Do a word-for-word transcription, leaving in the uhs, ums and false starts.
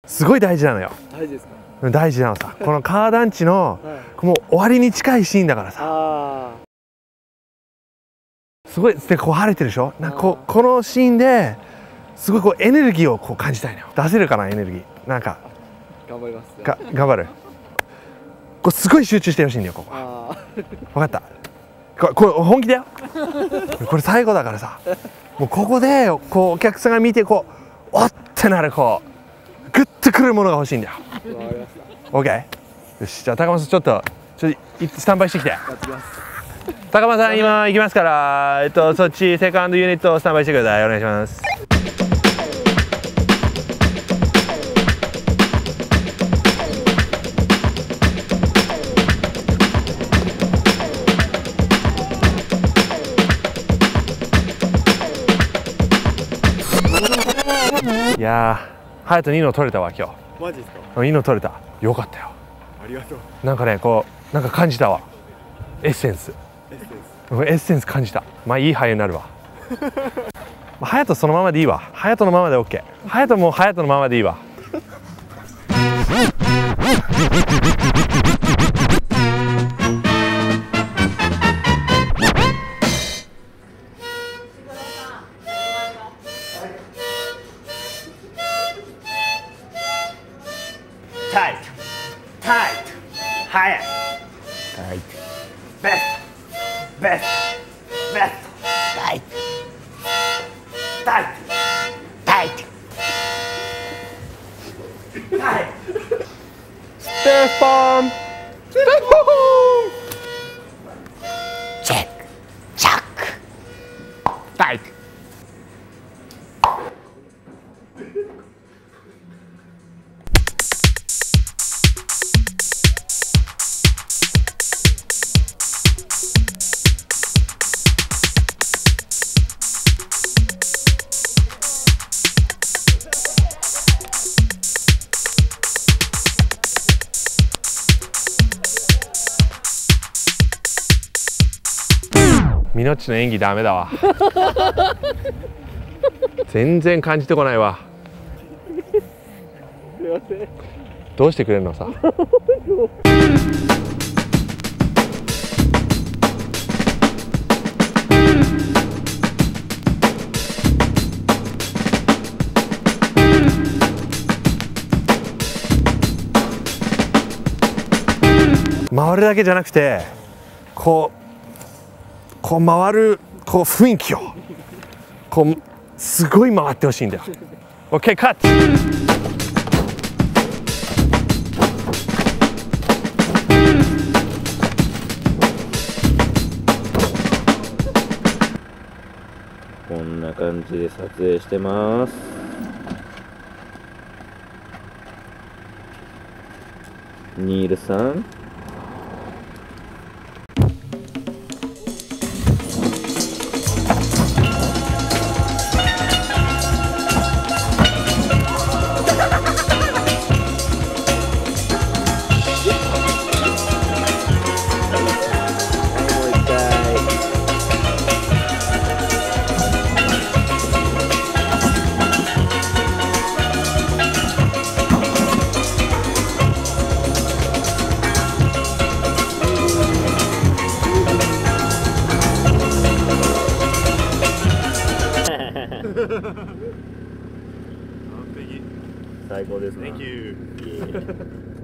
すごい大事なのよ。 大事ですか？ 大事なのさ。このカー団地の、はい、もう終わりに近いシーンだからさ。あ、すごいでこう晴れてるでしょ。なんかこうこのシーンですごいこうエネルギーをこう感じたいのよ。出せるかなエネルギー。なんか頑張ります。 が頑張る。こうすごい集中してほしいんだよここ。分かった。ここれ本気だよ。これ最後だからさ。もうここでこうお客さんが見てこうおってなるこうグッとくるものが欲しいんだよ。オッケー。よし、じゃあ高松さんちょっとちょっとスタンバイしてきて。高松さん今行きますから、えっとそっちセカンドユニットスタンバイしてください。お願いします。いやー、隼人にの取れたわ今日。 マジですか？ にの取れた。よかったよ。 ありがとう。 なんかね、こうなんか感じたわ。エッセンス。エッセンス。エッセンス感じた。まあいい俳優になるわ。隼人そのままでいいわ。隼人のままで オーケー。隼人も隼人のままでいいわ。 タイト、タイト、早い、 タイト、 ベスト、ベスト、ベスト、タイト、タイト、タイト、タイト、 ステファン、ステファン、 チェック、チャック、 タイト。ミノッチの演技ダメだわ。全然感じてこないわ。 すいません。 どうしてくれるのさ。回るだけじゃなくてこうこう回るこう雰囲気をこうすごい回ってほしいんだよ。オッケーカット。 こんな感じで撮影してます。ニールさん。最高ですね。 Thank you.